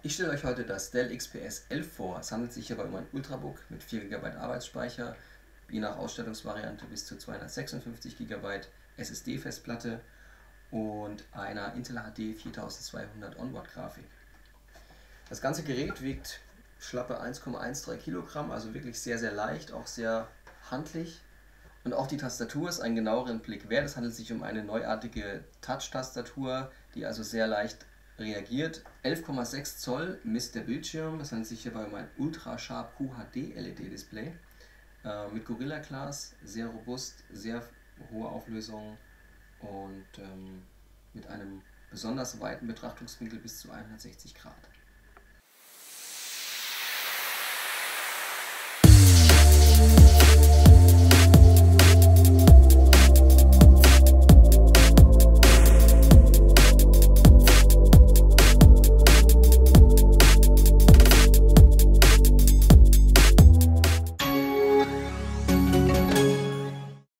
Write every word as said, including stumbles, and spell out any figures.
Ich stelle euch heute das Dell X P S elf vor. Es handelt sich hierbei um ein Ultrabook mit vier Gigabyte Arbeitsspeicher, je nach Ausstattungsvariante bis zu zweihundertsechsundfünfzig Gigabyte S S D-Festplatte und einer Intel H D vierzehntausendzweihundert Onboard-Grafik. Das ganze Gerät wiegt schlappe eins Komma dreizehn Kilogramm, also wirklich sehr, sehr leicht, auch sehr handlich. Und auch die Tastatur ist einen genaueren Blick wert. Es handelt sich um eine neuartige Touch-Tastatur, die also sehr leicht reagiert. elf Komma sechs Zoll misst der Bildschirm. Es handelt sich hierbei um ein Ultra Sharp Q H D L E D-Display äh, mit Gorilla Glas, sehr robust, sehr hohe Auflösung und ähm, mit einem besonders weiten Betrachtungswinkel bis zu hundertsechzig Grad.